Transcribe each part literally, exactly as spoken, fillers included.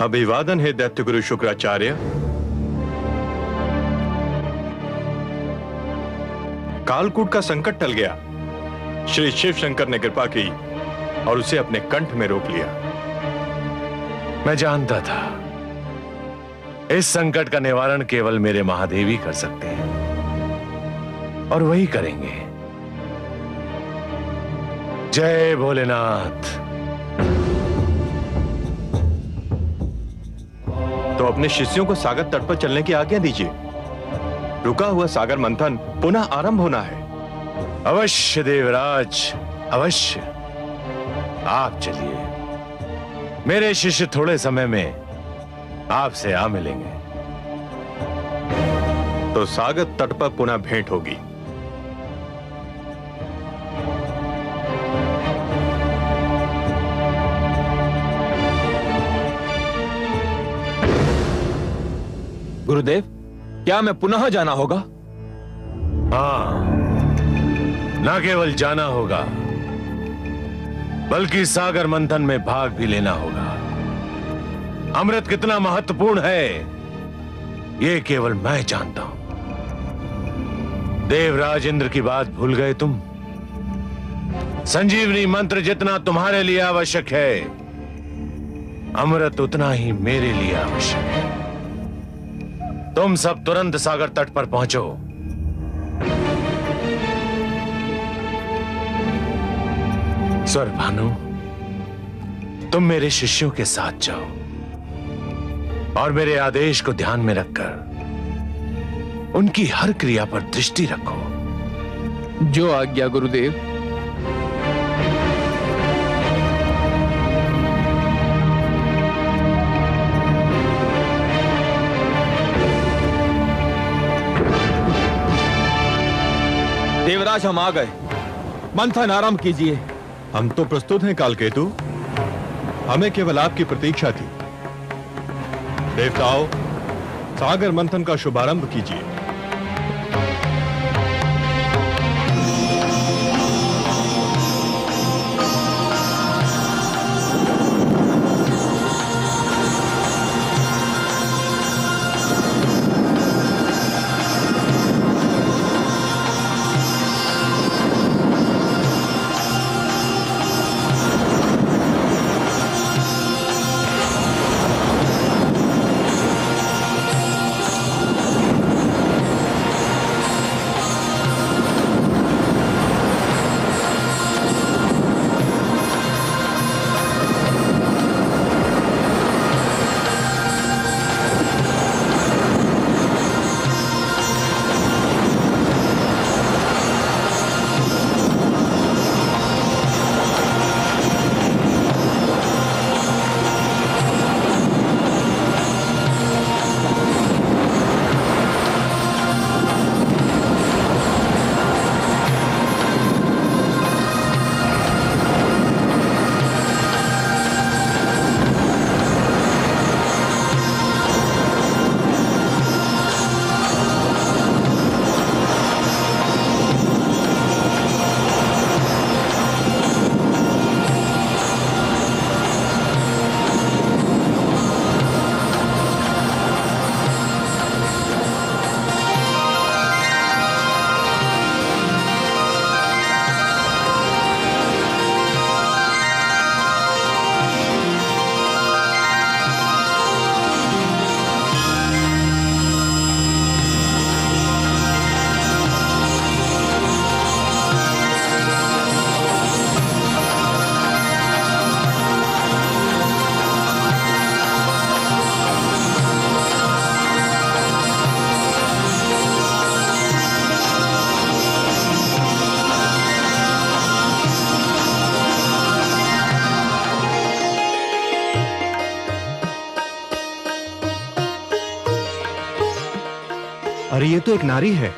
अभिवादन है दैत्य गुरु शुक्राचार्य। कालकूट का संकट टल गया। श्री शिव शंकर ने कृपा की और उसे अपने कंठ में रोक लिया। मैं जानता था इस संकट का निवारण केवल मेरे महादेव ही कर सकते हैं और वही करेंगे। जय भोलेनाथ। तो अपने शिष्यों को सागर तट पर चलने की आज्ञा दीजिए। रुका हुआ सागर मंथन पुनः आरंभ होना है। अवश्य देवराज, अवश्य। आप चलिए, मेरे शिष्य थोड़े समय में आपसे आ मिलेंगे। तो सागर तट पर पुनः भेंट होगी। गुरुदेव, क्या मैं पुनः जाना होगा? हाँ, न केवल जाना होगा बल्कि सागर मंथन में भाग भी लेना होगा। अमृत कितना महत्वपूर्ण है यह केवल मैं जानता हूं। देवराज इंद्र की बात भूल गए तुम? संजीवनी मंत्र जितना तुम्हारे लिए आवश्यक है, अमृत उतना ही मेरे लिए आवश्यक है। तुम सब तुरंत सागर तट पर पहुंचो। स्वर भानु, तुम मेरे शिष्यों के साथ जाओ और मेरे आदेश को ध्यान में रखकर उनकी हर क्रिया पर दृष्टि रखो। जो आज्ञा गुरुदेव। देवराज, हम आ गए। मंथन आरंभ कीजिए। हम तो प्रस्तुत हैं कालकेतु। हमें केवल आपकी प्रतीक्षा थी। देवताओं, सागर मंथन का शुभारंभ कीजिए। अरे ये तो एक नारी है।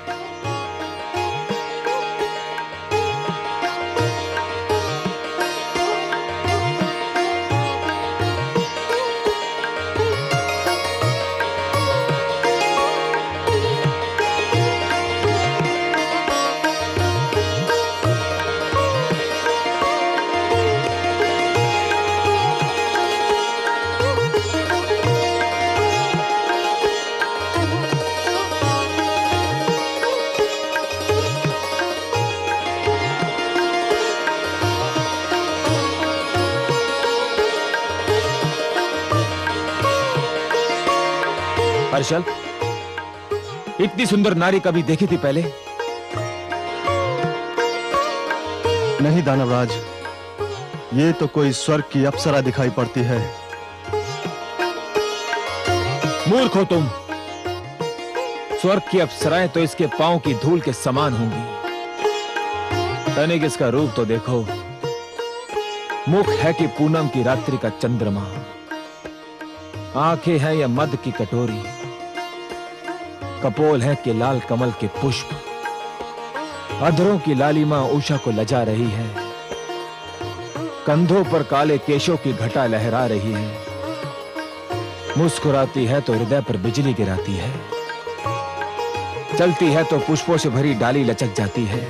हर्षल, इतनी सुंदर नारी कभी देखी थी पहले? नहीं दानवराज, ये तो कोई स्वर्ग की अप्सरा दिखाई पड़ती है। मूर्ख हो तुम। स्वर्ग की अप्सराएं तो इसके पांव की धूल के समान होंगी। तनिक इसका रूप तो देखो। मुख है कि पूनम की रात्रि का चंद्रमा, आंखें हैं या मद की कटोरी, कपोल है कि लाल कमल के पुष्प, अधरों की लालिमा उषा को लजा रही है, कंधों पर काले केशों की घटा लहरा रही है, मुस्कुराती है तो हृदय पर बिजली गिराती है, चलती है तो पुष्पों से भरी डाली लचक जाती है।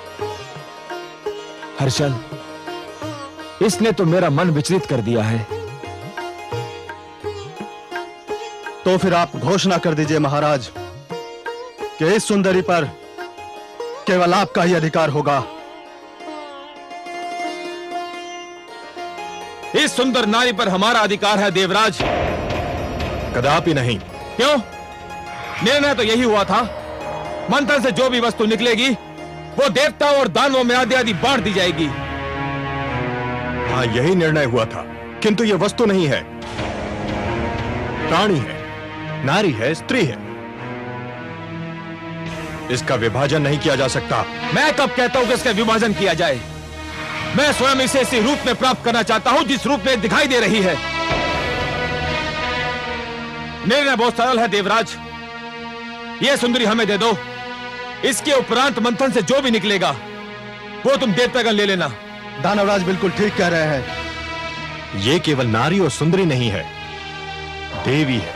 हर्षल, इसने तो मेरा मन विचलित कर दिया है। तो फिर आप घोषणा कर दीजिए महाराज कि इस सुंदरी पर केवल आपका ही अधिकार होगा। इस सुंदर नारी पर हमारा अधिकार है देवराज। कदापि नहीं। क्यों? निर्णय तो यही हुआ था, मंथन से जो भी वस्तु निकलेगी वो देवताओं और दानवों में आदि आदि बांट दी जाएगी। हाँ, यही निर्णय हुआ था, किंतु यह वस्तु नहीं है, प्राणी है, नारी है, स्त्री है। इसका विभाजन नहीं किया जा सकता। मैं कब कहता हूं कि इसका विभाजन किया जाए? मैं स्वयं इसे इसी रूप में प्राप्त करना चाहता हूं जिस रूप में दिखाई दे रही है। निर्णय बहुत सरल है देवराज, यह सुंदरी हमें दे दो। इसके उपरांत मंथन से जो भी निकलेगा वो तुम देवतागण ले लेना। दानवराज बिल्कुल ठीक कह रहे हैं। यह केवल नारी और सुंदरी नहीं है, देवी है,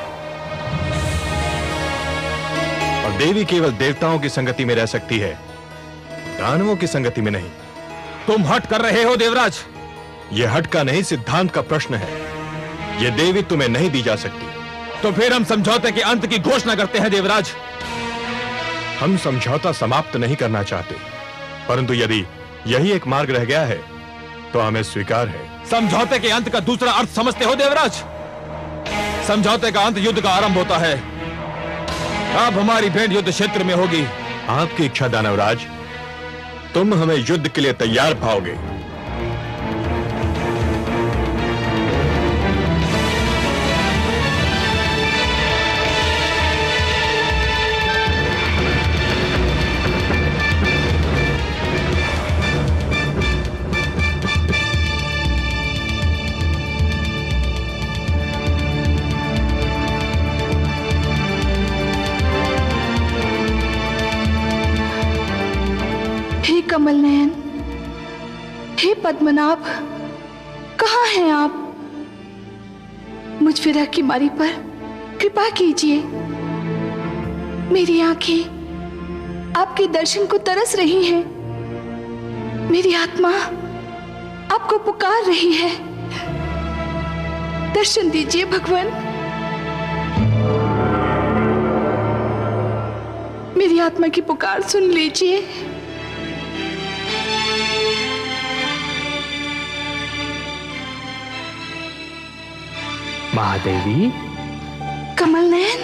और देवी केवल देवताओं की संगति में रह सकती है, दानवों की संगति में नहीं। तुम हट कर रहे हो देवराज। यह हट का नहीं, सिद्धांत का प्रश्न है। यह देवी तुम्हें नहीं दी जा सकती। तो फिर हम समझौते के अंत की घोषणा करते हैं देवराज। हम समझौता समाप्त नहीं करना चाहते, परंतु यदि यही एक मार्ग रह गया है तो हमें स्वीकार है। समझौते के अंत का दूसरा अर्थ समझते हो देवराज? समझौते का अंत युद्ध का आरंभ होता है। अब हमारी भेंट युद्ध क्षेत्र में होगी। आपकी इच्छा दानवराज, तुम हमें युद्ध के लिए तैयार पाओगे। कमल नयन, हे पद्मनाभ, कहाँ हैं आप? मुझ विरह की मारी पर कृपा कीजिए। मेरी आंखें आपके दर्शन को तरस रही हैं, मेरी आत्मा आपको पुकार रही है। दर्शन दीजिए भगवान। मेरी आत्मा की पुकार सुन लीजिए। महादेवी, कमल नयन,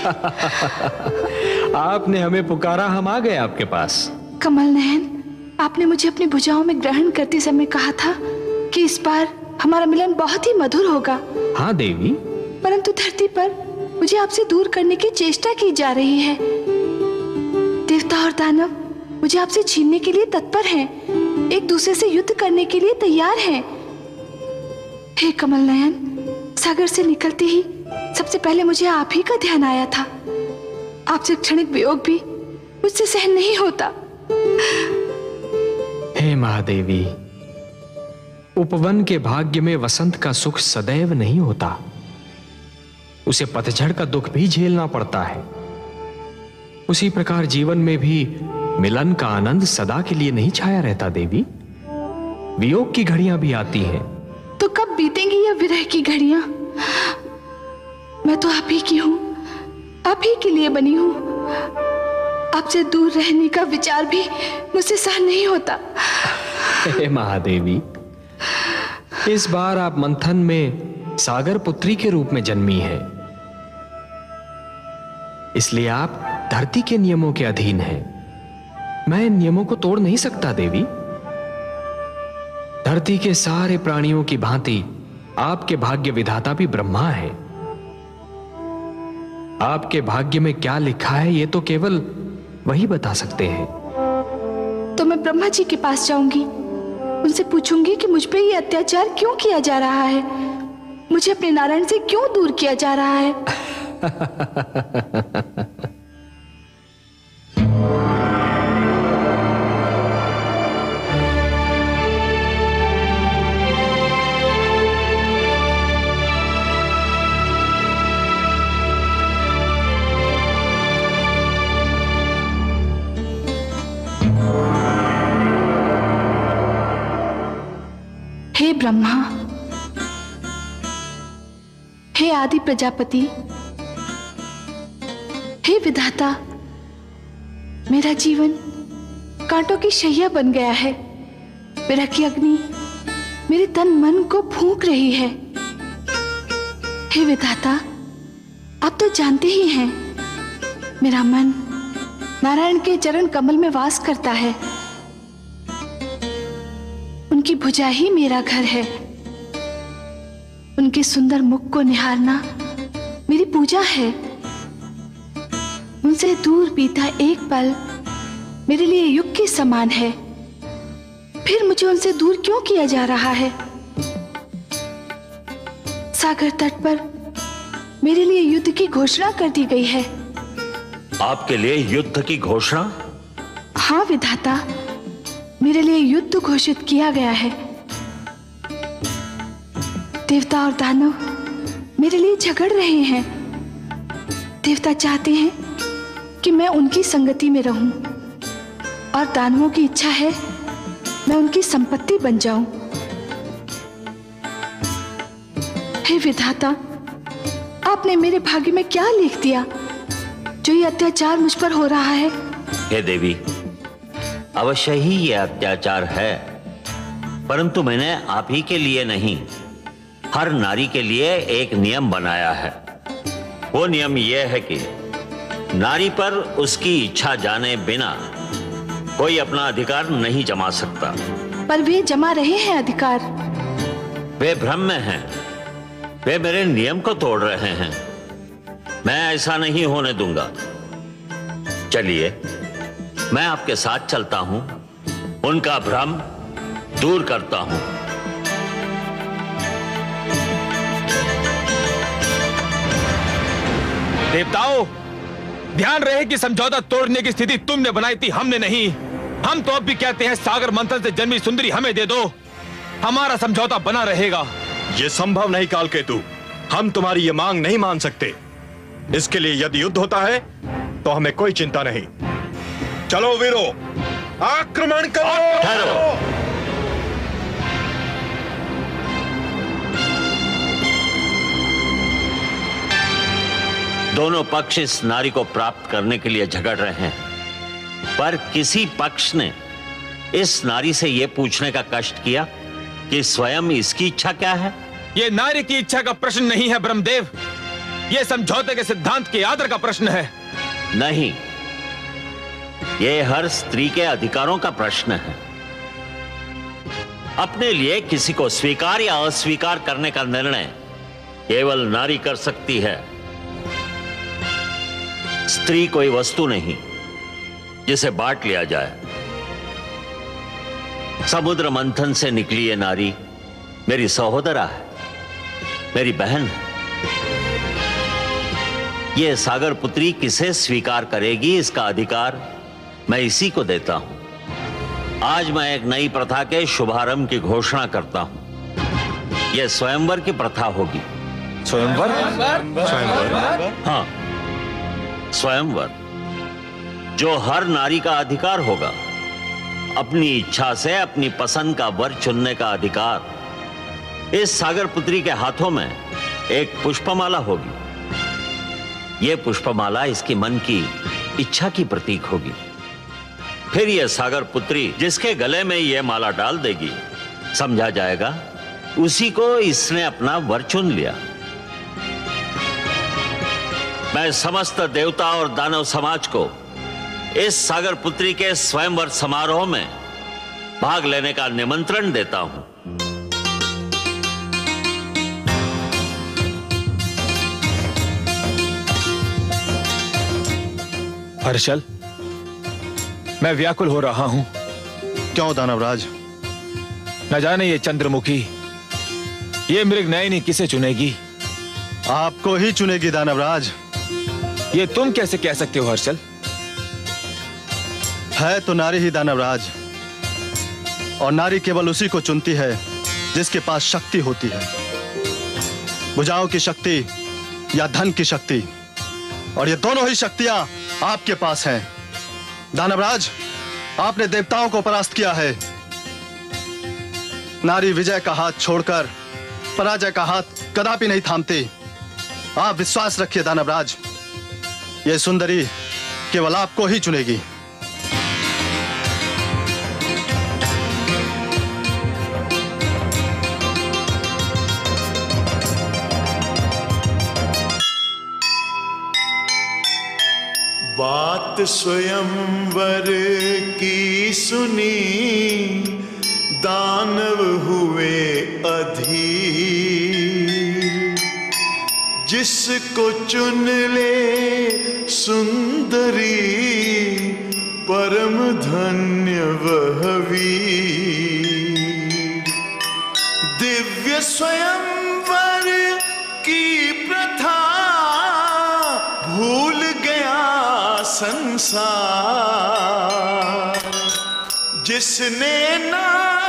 आपने हमें पुकारा, हम आ गए आपके पास। कमल नयन, आपने मुझे अपनी भुजाओं में ग्रहण करते समय कहा था कि इस बार हमारा मिलन बहुत ही मधुर होगा। हाँ देवी। परंतु धरती पर मुझे आपसे दूर करने की चेष्टा की जा रही है। देवता और दानव मुझे आपसे छीनने के लिए तत्पर हैं, एक दूसरे से युद्ध करने के लिए तैयार हैं। हे कमल नयन, सागर से निकलते ही सबसे पहले मुझे आप ही का ध्यान आया था। आपसे क्षणिक वियोग भी मुझसे सहन नहीं होता। हे महादेवी, उपवन के भाग्य में वसंत का सुख सदैव नहीं होता, उसे पतझड़ का दुख भी झेलना पड़ता है। उसी प्रकार जीवन में भी मिलन का आनंद सदा के लिए नहीं छाया रहता देवी, वियोग की घड़ियां भी आती हैं। तो कब बीतेंगी यह विरह की घड़ियां? मैं तो आप ही की हूं, आप ही के लिए बनी हूं। आपसे दूर रहने का विचार भी मुझसे सहन नहीं होता। हे महादेवी, इस बार आप मंथन में सागर पुत्री के रूप में जन्मी है। इसलिए आप धरती के नियमों के अधीन हैं। मैं इन नियमों को तोड़ नहीं सकता देवी। धरती के सारे प्राणियों की भांति आपके भाग्य विधाता भी ब्रह्मा है। आपके भाग्य में क्या लिखा है ये तो केवल वही बता सकते हैं। तो मैं ब्रह्मा जी के पास जाऊंगी, उनसे पूछूंगी कि मुझ पे ये अत्याचार क्यों किया जा रहा है, मुझे अपने नारायण से क्यों दूर किया जा रहा है। हे ब्रह्मा, हे आदि प्रजापति, हे विधाता, मेरा जीवन कांटों की शैया बन गया है। विरह की अग्नि मेरे तन मन को फूंक रही है। हे विधाता, आप तो जानते ही हैं, मेरा मन नारायण के चरण कमल में वास करता है। उनकी भुजा ही मेरा घर है। उनके सुंदर मुख को निहारना मेरी पूजा है। उनसे दूर बीता एक पल मेरे लिए युग के समान है। फिर मुझे उनसे दूर क्यों किया जा रहा है? सागर तट पर मेरे लिए युद्ध की घोषणा कर दी गई है। आपके लिए युद्ध की घोषणा? हाँ विधाता, मेरे लिए युद्ध घोषित किया गया है। देवता और दानव मेरे लिए झगड़ रहे हैं। देवता चाहते हैं कि मैं उनकी संगति में रहूं और दानवों की इच्छा है मैं उनकी संपत्ति बन जाऊं। हे विधाता, आपने मेरे भाग्य में क्या लिख दिया जो ये अत्याचार मुझ पर हो रहा है? हे देवी, अवश्य ही ये अत्याचार है, परंतु मैंने आप ही के लिए नहीं, हर नारी के लिए एक नियम बनाया है। वो नियम यह है कि नारी पर उसकी इच्छा जाने बिना कोई अपना अधिकार नहीं जमा सकता। पर वे जमा रहे हैं अधिकार। वे भ्रम में हैं, वे मेरे नियम को तोड़ रहे हैं। मैं ऐसा नहीं होने दूंगा। चलिए, मैं आपके साथ चलता हूं, उनका भ्रम दूर करता हूं। देवताओं, ध्यान रहे कि समझौता तोड़ने की स्थिति तुमने बनाई थी, हमने नहीं। हम तो अब भी कहते हैं सागर मंथन से जन्मी सुंदरी हमें दे दो, हमारा समझौता बना रहेगा। यह संभव नहीं कालकेतु, हम तुम्हारी ये मांग नहीं मान सकते। इसके लिए यदि युद्ध होता है तो हमें कोई चिंता नहीं। चलो वीरो, आक्रमण करो। ठहरो। दोनों पक्ष इस नारी को प्राप्त करने के लिए झगड़ रहे हैं, पर किसी पक्ष ने इस नारी से यह पूछने का कष्ट किया कि स्वयं इसकी इच्छा क्या है? यह नारी की इच्छा का प्रश्न नहीं है ब्रह्मदेव, यह समझौते के सिद्धांत के आदर का प्रश्न है। नहीं, यह हर स्त्री के अधिकारों का प्रश्न है। अपने लिए किसी को स्वीकार या अस्वीकार करने का निर्णय केवल नारी कर सकती है। स्त्री कोई वस्तु नहीं जिसे बांट लिया जाए। समुद्र मंथन से निकली ये नारी मेरी सहोदरा है, मेरी बहन है। ये सागर पुत्री किसे स्वीकार करेगी, इसका अधिकार मैं इसी को देता हूं। आज मैं एक नई प्रथा के शुभारंभ की घोषणा करता हूं। यह स्वयंवर की प्रथा होगी। स्वयंवर? स्वयंवर? हाँ, स्वयंवर, जो हर नारी का अधिकार होगा। अपनी इच्छा से अपनी पसंद का वर चुनने का अधिकार। इस सागर पुत्री के हाथों में एक पुष्पमाला होगी। यह पुष्पमाला इसकी मन की इच्छा की प्रतीक होगी। फिर यह सागर पुत्री जिसके गले में यह माला डाल देगी, समझा जाएगा उसी को इसने अपना वर चुन लिया। मैं समस्त देवता और दानव समाज को इस सागर पुत्री के स्वयंवर समारोह में भाग लेने का निमंत्रण देता हूं। हर्षल, मैं व्याकुल हो रहा हूं। क्यों दानवराज? न जाने ये चंद्रमुखी, ये मृगनयनी किसे चुनेगी? आपको ही चुनेगी दानवराज। ये तुम कैसे कह सकते हो हर्षल? है तो नारी ही दानवराज, और नारी केवल उसी को चुनती है जिसके पास शक्ति होती है। भुजाओं की शक्ति या धन की शक्ति, और ये दोनों ही शक्तियां आपके पास हैं। दानवराज, आपने देवताओं को परास्त किया है। नारी विजय का हाथ छोड़कर पराजय का हाथ कदापि नहीं थामती। आप विश्वास रखिए दानवराज, ये सुंदरी केवल आपको ही चुनेगी। बात स्वयंवर की सुनी, दानव हुए अधीर। जिसको चुन ले सुंदरी, परम धन्य वह वीर। दिव्य स्वयंवर की प्रथा भूल गया संसार। जिसने ना